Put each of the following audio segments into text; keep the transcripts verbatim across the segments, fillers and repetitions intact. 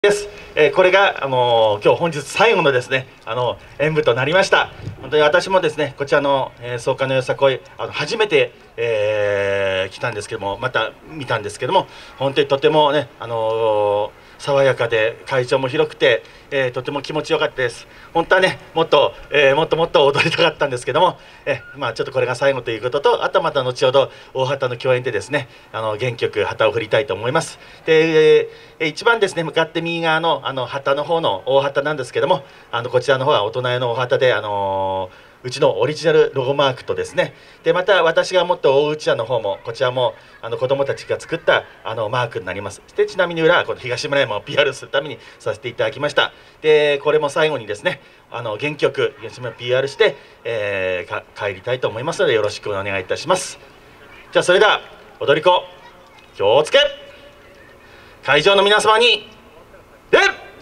です。えー、これが、あのー、今日本日最後のですね、あの演舞となりました。本当に私もですね、こちらの、えー、草加のよさこい、あの初めて、えー、来たんですけども、また見たんですけども、本当にとてもね、あのー、爽やかで会場も広くて、えー、とても気持ちよかったです。本当はね、もっと、えー、もっともっと踊りたかったんですけども、えー、まあちょっとこれが最後ということと、あとはまた後ほど大旗の共演でですね、あの元気よく旗を振りたいと思います。で、えー、一番ですね、向かって右側のあの旗の方の大旗なんですけども、あのこちらの方は大人用の大旗で、あのーうちのオリジナルロゴマークとですね、でまた私が持って大うちわの方もこちらもあの子どもたちが作ったあのマークになります。でちなみに裏はこの東村山を ピーアール するためにさせていただきました。でこれも最後にですね、あの元気よく東村山を ピーアール して、えー、帰りたいと思いますのでよろしくお願いいたします。じゃあそれでは踊り子気をつけ、会場の皆様に礼。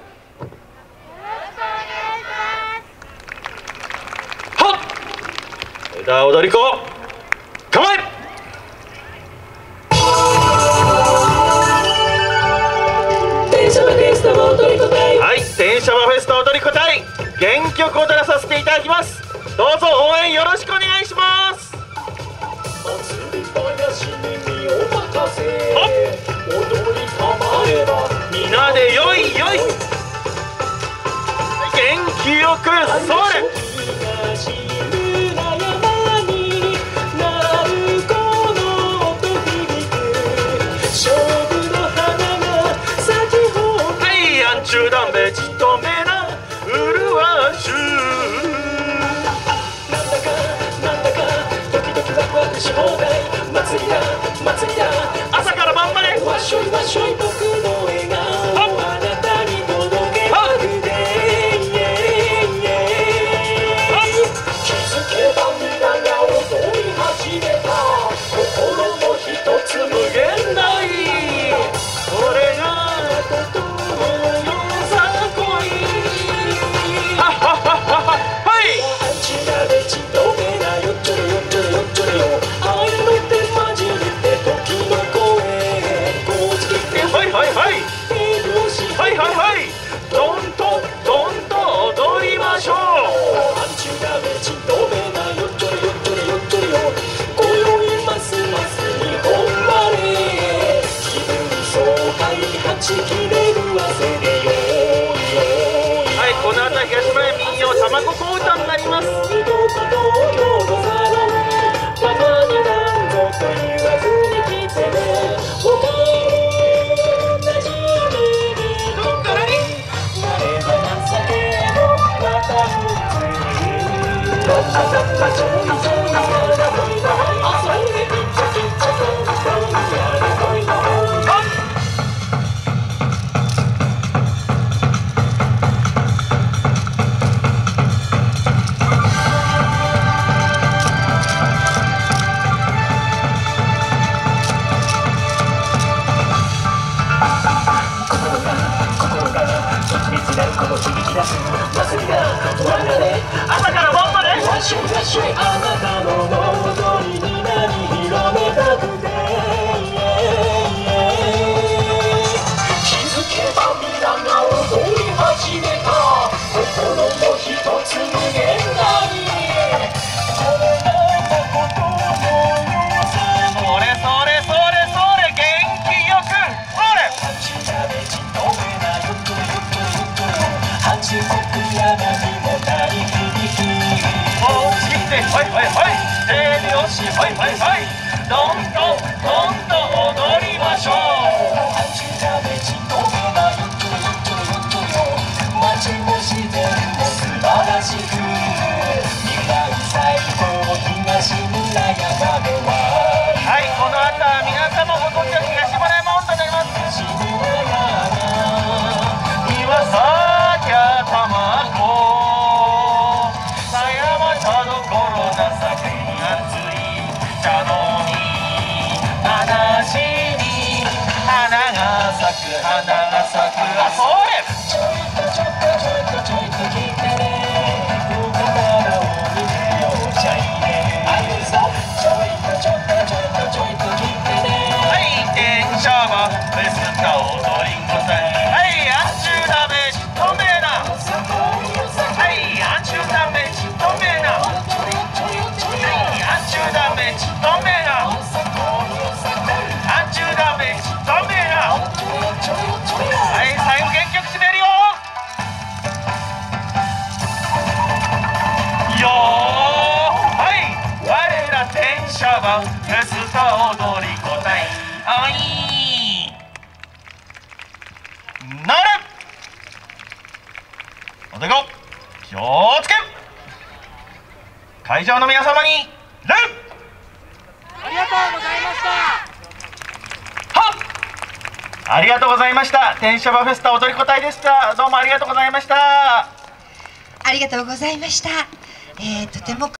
さあ踊り子構え。はい、天シャバフェスタ踊り子隊元気よく踊らさせていただきます。どうぞ応援よろしくお願いします。みんなでよいよい、元気よくそれ。中断でじとめなうるわしゅう、なんだかなんだかドキドキワクワクし放題、祭りだ祭りだ朝から晩までわっしょいわっしょい、僕の笑顔をあなたに届けたくて、気づけば皆が踊り始めた、心も一つ無限大、これがととこの後は東村山民謡卵小唄になります。朝から晩までわっしょいわっしょい、あなたの踊りになり広めたくて、気づけば皆が踊り始めた、心も一つ無限大、これが誠のよさ、それそれそれそれ元気よくそれ、八やでじとめなよっとよっとよっとよ、八国やなにも鳴り響き、はいはいはい、手拍子はいはいはい、どんどんどんどん踊りましょう。あちらでじとめなよっとよっとよっとよ、街も自然も素晴らしく、未来最高東村山では、はい、この後は皆様ご存知の東村山温度になります。東村山岩崎玉子花が咲く、あ、それちょいとちょっとちょいとちょいと聞いてね、僕からを見てよっちゃいね、あゆさちょいとちょっとちょいとちょいと聞いてね、はい、電車はフェスタ踊り子さん、はい、あっちゅう会場の皆様に礼。 ありがとうございました。 はっ、ありがとうございました。天シャバフェスタ踊り子隊でした。どうもありがとうございました。 ありがとうございました。えー、とても